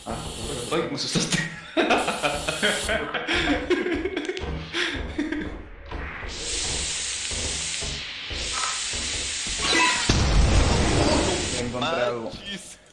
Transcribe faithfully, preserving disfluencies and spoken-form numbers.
Ah, ay, me asustaste. Ya encontré algo. Manches.